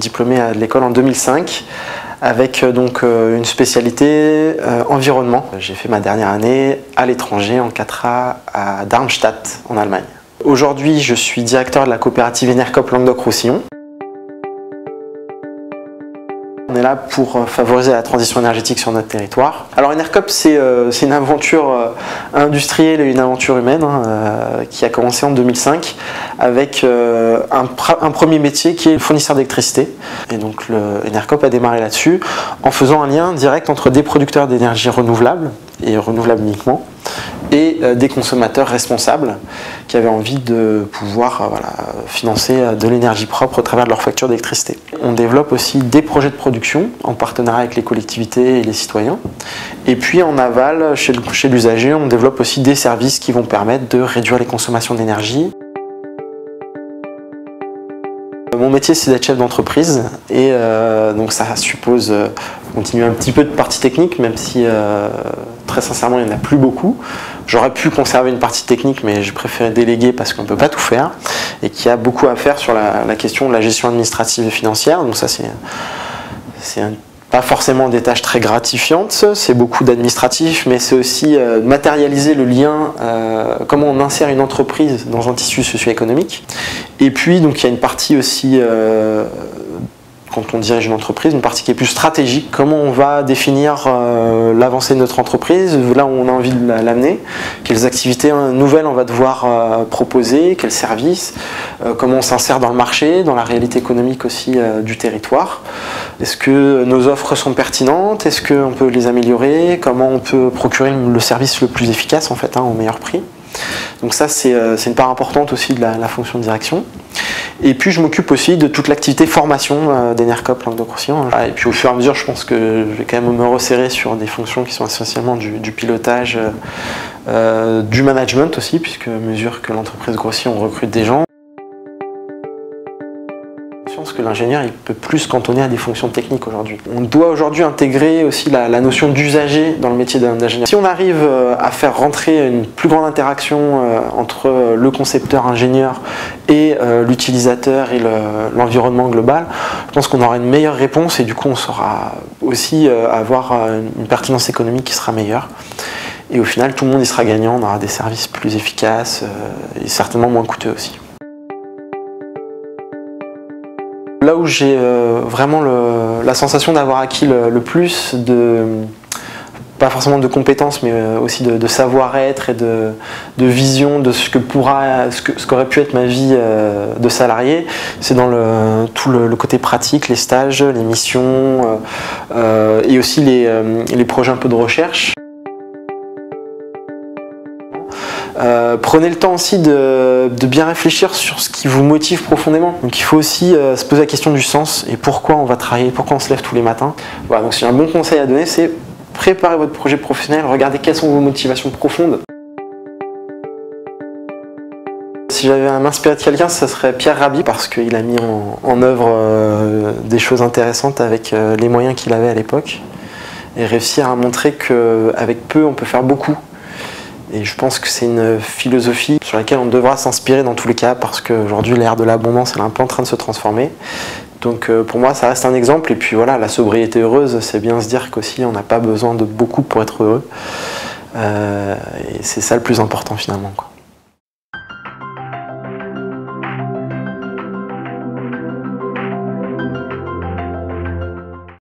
diplômé de l'école en 2005 avec donc une spécialité environnement. J'ai fait ma dernière année à l'étranger en 4A à Darmstadt en Allemagne. Aujourd'hui, je suis directeur de la coopérative Enercop Languedoc-Roussillon. On est là pour favoriser la transition énergétique sur notre territoire. Alors Enercop, c'est une aventure industrielle et une aventure humaine qui a commencé en 2005 avec un premier métier qui est le fournisseur d'électricité. Et donc Enercop a démarré là-dessus en faisant un lien direct entre des producteurs d'énergie renouvelable et renouvelables uniquement et des consommateurs responsables qui avaient envie de pouvoir financer de l'énergie propre au travers de leur facture d'électricité. On développe aussi des projets de production en partenariat avec les collectivités et les citoyens. Et puis en aval, chez l'usager, on développe aussi des services qui vont permettre de réduire les consommations d'énergie. Mon métier, c'est d'être chef d'entreprise et donc ça suppose continuer un petit peu de partie technique, même si très sincèrement il n'y en a plus beaucoup. J'aurais pu conserver une partie technique, mais j'ai préféré déléguer parce qu'on ne peut pas tout faire et qu'il y a beaucoup à faire sur la question de la gestion administrative et financière. Donc ça, c'est pas forcément des tâches très gratifiantes, c'est beaucoup d'administratif, mais c'est aussi matérialiser le lien, comment on insère une entreprise dans un tissu socio-économique. Et puis, donc, il y a une partie aussi, quand on dirige une entreprise, une partie qui est plus stratégique, comment on va définir l'avancée de notre entreprise, là où on a envie de l'amener, quelles activités nouvelles on va devoir proposer, quels services, comment on s'insère dans le marché, dans la réalité économique aussi du territoire. Est-ce que nos offres sont pertinentes? Est-ce qu'on peut les améliorer? Comment on peut procurer le service le plus efficace en fait, au meilleur prix? Donc ça, c'est une part importante aussi de la fonction de direction. Et puis je m'occupe aussi de toute l'activité formation d'Enercop Languedoc-Roussillon. Et puis au fur et à mesure, je pense que je vais quand même me resserrer sur des fonctions qui sont essentiellement du pilotage, du management aussi, puisque à mesure que l'entreprise grossit, on recrute des gens. Je pense que l'ingénieur, il peut plus se cantonner à des fonctions techniques aujourd'hui. On doit aujourd'hui intégrer aussi la notion d'usager dans le métier d'ingénieur. Si on arrive à faire rentrer une plus grande interaction entre le concepteur ingénieur et l'utilisateur et l'environnement global, je pense qu'on aura une meilleure réponse et du coup on saura aussi avoir une pertinence économique qui sera meilleure. Et au final, tout le monde y sera gagnant, on aura des services plus efficaces et certainement moins coûteux aussi. Là où j'ai vraiment la sensation d'avoir acquis le plus pas forcément de compétences, mais aussi de savoir-être et de vision de ce qu'aurait pu être ma vie de salarié, c'est dans tout le côté pratique, les stages, les missions et aussi les projets un peu de recherche. Prenez le temps aussi de bien réfléchir sur ce qui vous motive profondément. Donc il faut aussi se poser la question du sens et pourquoi on va travailler, pourquoi on se lève tous les matins. Voilà, donc c'est un bon conseil à donner, c'est préparer votre projet professionnel, regardez quelles sont vos motivations profondes. Si j'avais à m'inspirer de quelqu'un, ce serait Pierre Rabhi parce qu'il a mis en œuvre des choses intéressantes avec les moyens qu'il avait à l'époque et réussir à montrer qu'avec peu on peut faire beaucoup. Et je pense que c'est une philosophie sur laquelle on devra s'inspirer dans tous les cas parce qu'aujourd'hui l'ère de l'abondance est un peu en train de se transformer. Donc pour moi ça reste un exemple et puis voilà, la sobriété heureuse, c'est bien se dire qu'aussi on n'a pas besoin de beaucoup pour être heureux. Et c'est ça le plus important finalement, quoi.